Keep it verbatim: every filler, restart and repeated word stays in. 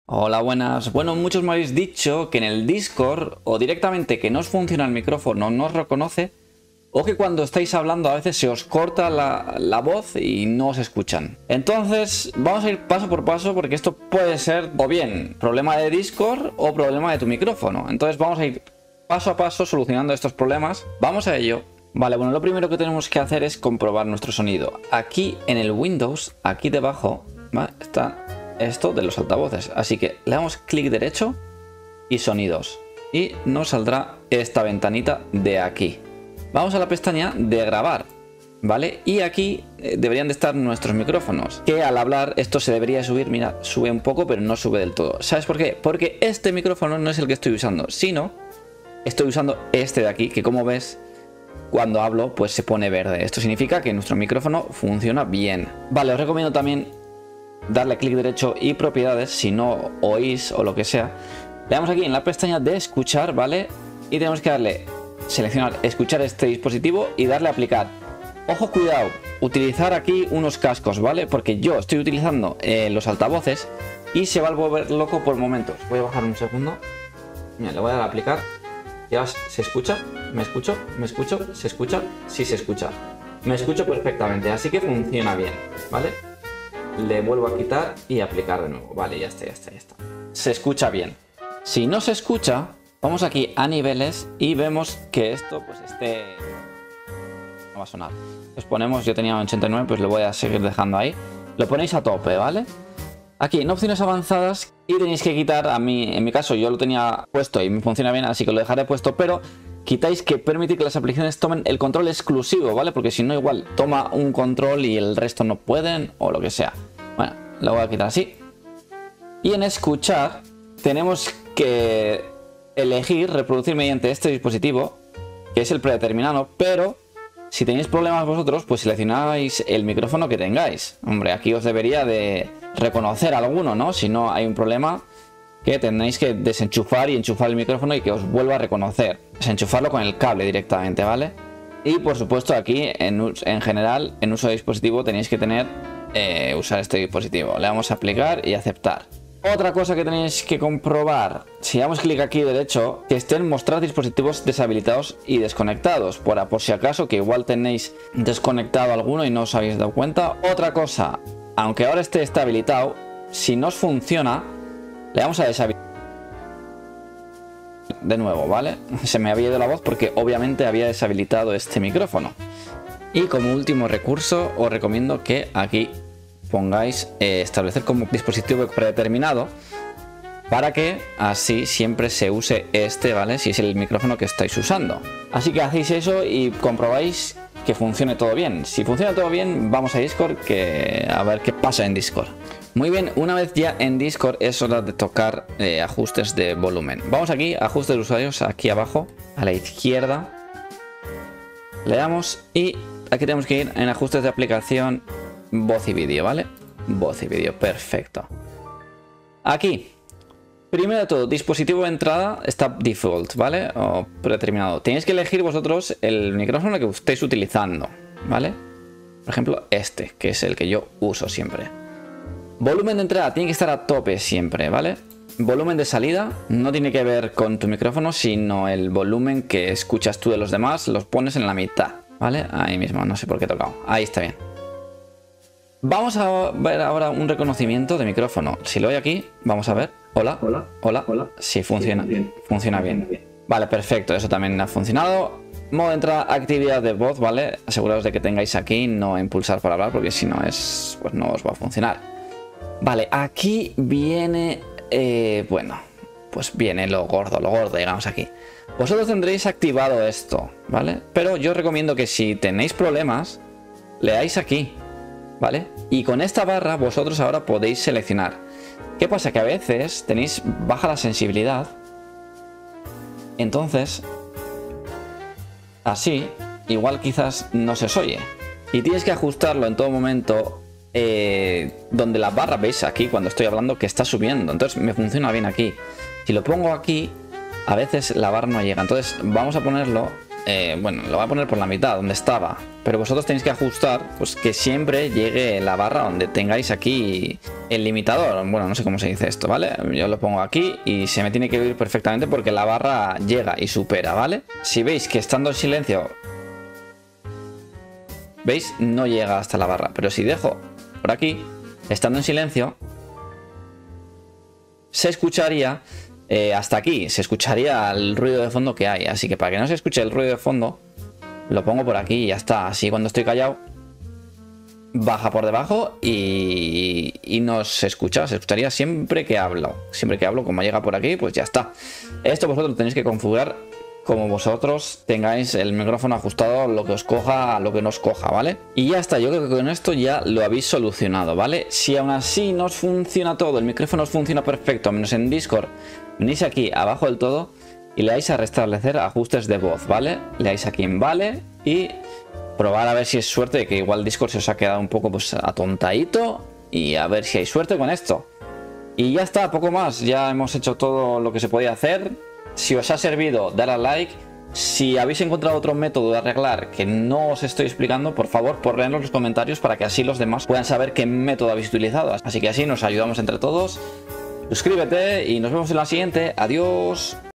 Hola, buenas. Bueno, muchos me habéis dicho que en el Discord o directamente que no os funciona el micrófono, no os reconoce, o que cuando estáis hablando a veces se os corta la, la voz y no os escuchan. Entonces vamos a ir paso por paso porque esto puede ser o bien problema de Discord o problema de tu micrófono. Entonces vamos a ir paso a paso solucionando estos problemas. Vamos a ello. Vale, bueno, lo primero que tenemos que hacer es comprobar nuestro sonido. Aquí en el Windows, aquí debajo, ¿vale?, está esto de los altavoces, así que le damos clic derecho y sonidos y nos saldrá esta ventanita de aquí. Vamos a la pestaña de grabar, ¿vale? Y aquí eh, deberían de estar nuestros micrófonos, que al hablar esto se debería subir. Mira, sube un poco pero no sube del todo. ¿Sabes por qué? Porque este micrófono no es el que estoy usando, sino estoy usando este de aquí, que como ves cuando hablo pues se pone verde. Esto significa que nuestro micrófono funciona bien. Vale, os recomiendo también darle clic derecho y propiedades si no oís o lo que sea. Le damos aquí en la pestaña de escuchar, ¿vale? Y tenemos que darle, seleccionar escuchar este dispositivo y darle a aplicar. Ojo, cuidado, utilizar aquí unos cascos, ¿vale? Porque yo estoy utilizando eh, los altavoces y se va a volver loco por momentos. Voy a bajar un segundo. Mira, le voy a dar a aplicar. Ya se escucha, me escucho, me escucho, se escucha, sí se escucha. Me escucho perfectamente, así que funciona bien, ¿vale? Le vuelvo a quitar y aplicar de nuevo. Vale, ya está, ya está, ya está. Se escucha bien. Si no se escucha, vamos aquí a niveles y vemos que esto, pues este no va a sonar. Pues ponemos, yo tenía ochenta y nueve, pues lo voy a seguir dejando ahí. Lo ponéis a tope, ¿vale? Aquí en opciones avanzadas y tenéis que quitar, a mí, en mi caso yo lo tenía puesto y me funciona bien, así que lo dejaré puesto, pero quitáis que permitir que las aplicaciones tomen el control exclusivo, ¿vale? Porque si no, igual toma un control y el resto no pueden o lo que sea. Bueno, lo voy a quitar así. Y en escuchar tenemos que elegir reproducir mediante este dispositivo, que es el predeterminado, pero si tenéis problemas vosotros, pues seleccionáis el micrófono que tengáis. Hombre, aquí os debería de reconocer alguno, ¿no? Si no hay un problema, que tenéis que desenchufar y enchufar el micrófono y que os vuelva a reconocer. Desenchufarlo con el cable directamente, ¿vale? Y por supuesto aquí en, en general en uso de dispositivo tenéis que tener eh, usar este dispositivo. Le damos a aplicar y aceptar. Otra cosa que tenéis que comprobar, si damos clic aquí derecho, que estén mostrar dispositivos deshabilitados y desconectados, por, por si acaso que igual tenéis desconectado alguno y no os habéis dado cuenta. Otra cosa, aunque ahora esté habilitado, si no os funciona, le damos a deshabilitar de nuevo, ¿vale? Se me había ido la voz porque obviamente había deshabilitado este micrófono. Y como último recurso os recomiendo que aquí pongáis eh, establecer como dispositivo predeterminado, para que así siempre se use este, ¿vale? Si es el micrófono que estáis usando. Así que hacéis eso y comprobáis que funcione todo bien. Si funciona todo bien, vamos a Discord que a ver qué pasa en Discord. Muy bien, una vez ya en Discord es hora de tocar eh, ajustes de volumen. Vamos aquí, ajustes de usuarios, aquí abajo, a la izquierda. Le damos y aquí tenemos que ir en ajustes de aplicación, voz y vídeo, ¿vale? Voz y vídeo, perfecto. Aquí, primero de todo, dispositivo de entrada está default, ¿vale? O predeterminado. Tenéis que elegir vosotros el micrófono que estéis utilizando, ¿vale? Por ejemplo, este, que es el que yo uso siempre. Volumen de entrada tiene que estar a tope siempre, ¿vale? Volumen de salida no tiene que ver con tu micrófono, sino el volumen que escuchas tú de los demás, los pones en la mitad, ¿vale? Ahí mismo, no sé por qué he tocado. Ahí está bien. Vamos a ver ahora un reconocimiento de micrófono. Si lo doy aquí, vamos a ver. Hola, hola, hola, hola. Sí, funciona, sí, bien. funciona bien. Vale, perfecto, eso también ha funcionado. Modo de entrada, actividad de voz, ¿vale? Aseguraos de que tengáis aquí, no en pulsar para hablar, porque si no es, pues no os va a funcionar. Vale, aquí viene, eh, bueno, pues viene lo gordo, lo gordo, digamos aquí. Vosotros tendréis activado esto, ¿vale? Pero yo os recomiendo que si tenéis problemas, leáis aquí, ¿vale? Y con esta barra vosotros ahora podéis seleccionar. ¿Qué pasa? Que a veces tenéis baja la sensibilidad. Entonces, así, igual quizás no se os oye. Y tienes que ajustarlo en todo momento. Eh, donde la barra, veis aquí cuando estoy hablando que está subiendo, entonces me funciona bien aquí. Si lo pongo aquí, a veces la barra no llega, entonces vamos a ponerlo eh, bueno, lo voy a poner por la mitad, donde estaba. Pero vosotros tenéis que ajustar, pues que siempre llegue la barra donde tengáis aquí el limitador. Bueno, no sé cómo se dice esto, ¿vale? Yo lo pongo aquí y se me tiene que oír perfectamente porque la barra llega y supera, ¿vale? Si veis que estando en silencio, ¿veis? No llega hasta la barra. Pero si dejo por aquí, estando en silencio, se escucharía eh, hasta aquí. Se escucharía el ruido de fondo que hay. Así que para que no se escuche el ruido de fondo, lo pongo por aquí y ya está. Así cuando estoy callado, baja por debajo y, y no se escucha. Se escucharía siempre que hablo. Siempre que hablo, como llega por aquí, pues ya está. Esto vosotros tenéis que configurar como vosotros tengáis el micrófono ajustado, lo que os coja, lo que no os coja, ¿vale? Y ya está, yo creo que con esto ya lo habéis solucionado, ¿vale? Si aún así no os funciona todo, el micrófono os funciona perfecto, menos en Discord, venís aquí abajo del todo y le dais a restablecer ajustes de voz, ¿vale? Le dais aquí en vale y probar a ver si es suerte, que igual Discord se os ha quedado un poco pues atontadito y a ver si hay suerte con esto. Y ya está, poco más, ya hemos hecho todo lo que se podía hacer. Si os ha servido, darle a like. Si habéis encontrado otro método de arreglar que no os estoy explicando, por favor, ponedlo en los comentarios para que así los demás puedan saber qué método habéis utilizado. Así que así nos ayudamos entre todos. Suscríbete y nos vemos en la siguiente. Adiós.